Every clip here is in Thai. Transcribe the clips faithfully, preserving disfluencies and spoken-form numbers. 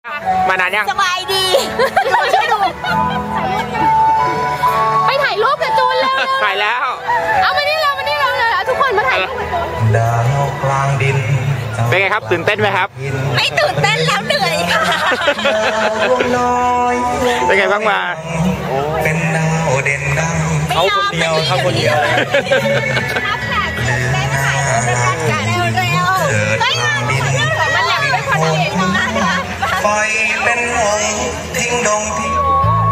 มานานยังสบายดีช่วยดูไปถ่ายรูปกับจูนเลยถ่ายแล้วเอามานี่เรามานี่เราเลยทุกคนมาถ่ายรูปกับจูนดาวกลางดินเป็นไงครับตื่นเต้นไหมครับไม่ตื่นเต้นแล้วเหนื่อยค่ะเป็นไงบ้างมาเป็นดาวเด่นดังเขาคนเดียวเขาคนเดียวเลยนับแขกได้มาถ่ายรูปด้วยกันเร็วๆเฮ้ยมันแหลมเป็นคนเดียวนะไฟเป็นวงทิ้งดงทิ้ง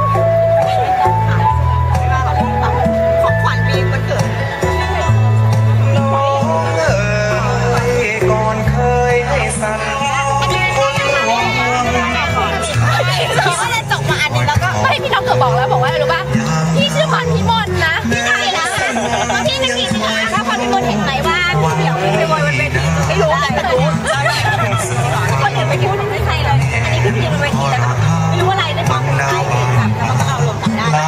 ของขวัญปีวันเกิดน้องเอ๋ยก่อนเคยให้สั่นคนห่วงเราก็เลยจบมาอันนี้แล้วก็ไม่พี่น้องเกิดบอกแล้วบอกว่ารู้ป่ะพี่ชื่อพรพิมลนะพี่ใช่นะพี่นักกีฬาถ้าพรพิมลเห็นไหมว่าพี่เดี่ยวไปวนมันเป็นไม่รู้อะไรแต่รู้คนอื่นไปคิดว่าไม่ใช่เลยอันนี้คือพี่ยังไม่คิดแล้วไม่รู้อะไรในความใจเองแบบแล้วก็เอาลงกันได้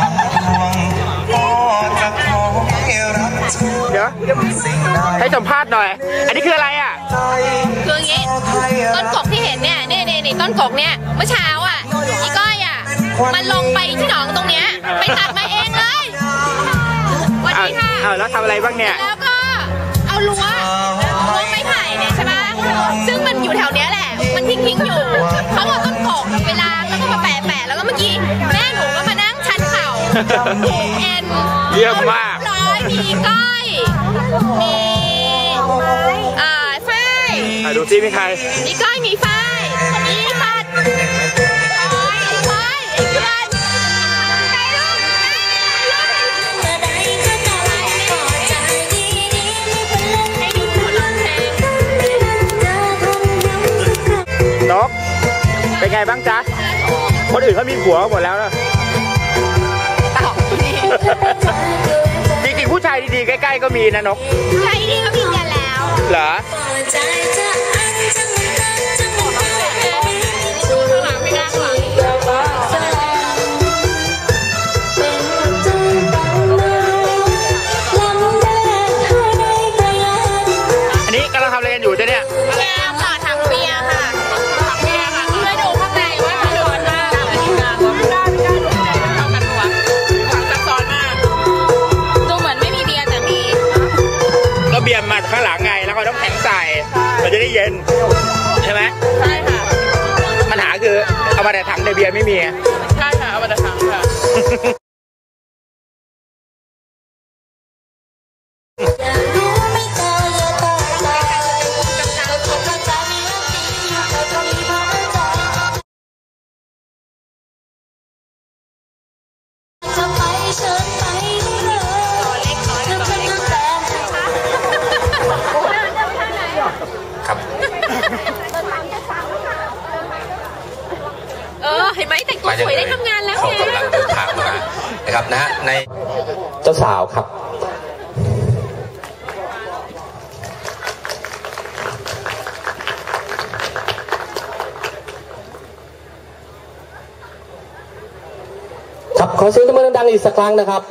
เดี๋ยวให้สัมภาษณ์หน่อยอันนี้คืออะไรอ่ะคืออย่างงี้ต้นกกที่เห็นเนี่ยนี่นี่นี่ต้นกกเนี่ยเมื่อเช้าอ่ะอีก้อยอ่ะมันลงไปที่หนองตรงเนี้ยไปตัดมาเองเลยวันนี้ค่ะเอาแล้วทำอะไรบ้างเนี่ยแล้วก็เอารั้วรั้วไม้ไผ่เนี่ยใช่ไหมซึ่งมันอยู่แถวเนี้ยแหละมันทิ้งทิ้งอยู่เขาบอกต้นกกเวลาแล้วก็มาแปะแปะแล้วก็เมื่อกี้แม่หนูก็มานั่งชันเข่าผูกเอ็นเยี่ยมมากร้อยมีก้อยมีอ่าฝ้ายดูซิมีใครมีก้อยมีฝ้ายมีปัดฝ้ายอีกเดือนใครลูกนกเป็นไงบ้างจ๊ะคนอื่นเขามีผัวหมดแล้วนะจริงๆผู้ชายดีๆใกล้ๆก็มีนะนกผู้ชายดีก็มีกันแล้วเหรอดูข้างหลังไม่น่าหลังอันนี้กำลังทำอะไรกันอยู่จ๊ะเนี่ยแกงค่ะถังเบียร์ค่ะถังเบียร์ค่ะช่วยดูข้างในว่ามันร้อนมากไม่ได้ไม่ได้ไม่ได้เอากันหัวถังซับซ้อนมากดูเหมือนไม่มีเบียร์แต่มีก็เบียร์มาข้างหลังไงแล้วก็ต้องแข็งใส่มันจะได้เย็นใช่ไหมใช่ค่ะปัญหาคือเอามาแต่ถังแต่เบียร์ไม่มีใช่ค่ะเอามาแต่ถังค่ะครับเออเห็นไหมแต่งตัวสวยได้ทำงานแล้วเขากำลังเดินทางมานะครับนะในเจ้าสาวครับครับขอเสียงตบมือดังๆอีกสักครั้งนะครับ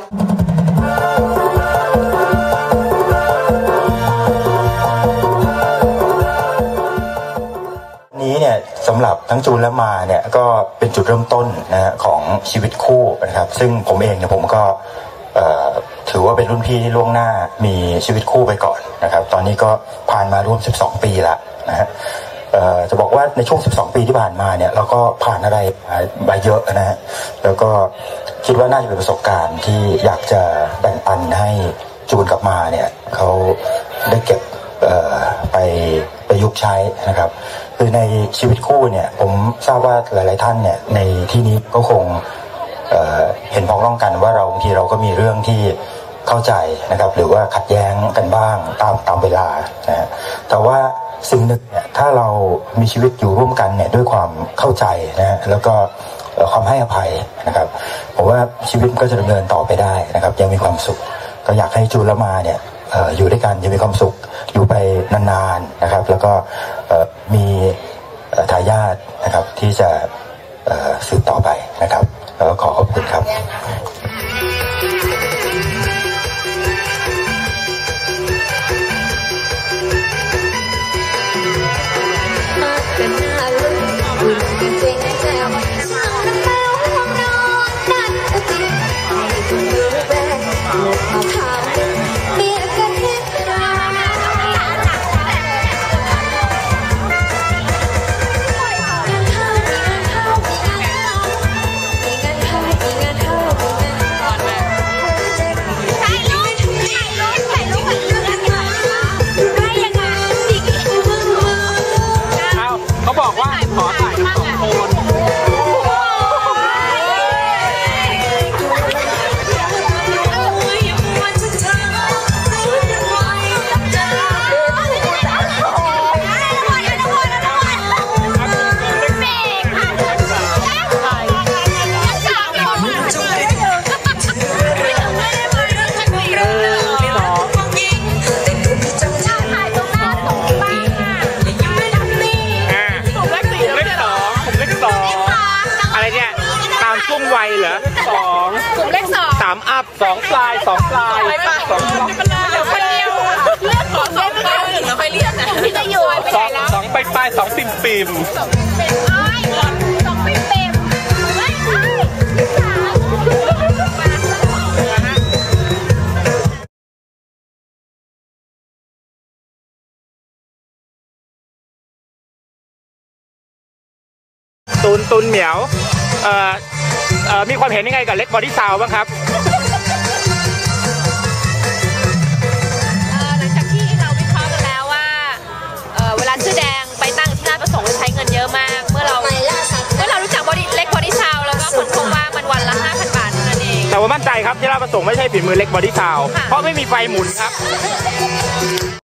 นี้เนี่ยสำหรับทั้งจูนและมาเนี่ยก็เป็นจุดเริ่มต้นนะฮะของชีวิตคู่นะครับซึ่งผมเองเนี่ยผมก็ถือว่าเป็นรุ่นพี่ที่ล่วงหน้ามีชีวิตคู่ไปก่อนนะครับตอนนี้ก็ผ่านมาร่วมสิบสองปีแล้วนะฮะจะบอกว่าในช่วงสิบสองปีที่ผ่านมาเนี่ยเราก็ผ่านอะไรมาเยอะนะฮะแล้วก็คิดว่าน่าจะเป็นประสบการณ์ที่อยากจะแบ่งปันให้จูนกับมาเนี่ยเขาได้เก็บไปประยุกต์ใช้นะครับคือในชีวิตคู่เนี่ยผมทราบว่าหลายๆท่านเนี่ยในที่นี้ก็คง เ, เห็นพ้องต้องกันว่าเราบางทีเราก็มีเรื่องที่เข้าใจนะครับหรือว่าขัดแย้งกันบ้างตามตามเวลานะฮะแต่ว่าสิ่งหนึ่งเนี่ยถ้าเรามีชีวิตอยู่ร่วมกันเนี่ยด้วยความเข้าใจนะฮะแล้วก็ความให้อภัยนะครับผมว่าชีวิตก็จะดำเนินต่อไปได้นะครับยังมีความสุขก็อยากให้จูนและมาเนี่ยอยู่ด้วยกันยังมีความสุขอยู่ไปนานๆนะครับแล้วก็มีทายาทนะครับที่จะสืบต่อไปนะครับแล้วก็ขอขอบคุณครับเป็นหน้าเขาบอกว่าขอถ่ายกันสองคน ช่วงวัยเหรอสองกลุ่มเลขสองสามอัพสองปลายสองปลายสองปลายเดี๋ยวคนเดียวเลือกของเล่นไม่ได้แล้วค่อยเรียกนะที่จะอยู่ไปไหนแล้วสองปลายปลายสองปิ่มปิ่มสองปิ่มอ้อยสองปิ่มปิ่มไม่ใช่ที่สามตูนตูนเหมียวเอ่อเอ่อมีความเห็นยังไงกับเล็กบอดี้ซาวบ้างครับหลังจากที่เราวิเคราะห์กันแล้วว่าเวลาชื่อแดงไปตั้งที่หน้าประสงค์ใช้เงินเยอะมากเมื่อเราเมื่อเรารู้จักบอดี้เล็กบอดี้ซาวแล้วก็คนพบว่ามันวันละห้าพันบาทเท่านั้นเองแต่ว่ามั่นใจครับที่หน้าประสงค์ไม่ใช่ฝีมือเล็กบอดี้ซาวเพราะไม่มีไฟหมุนครับ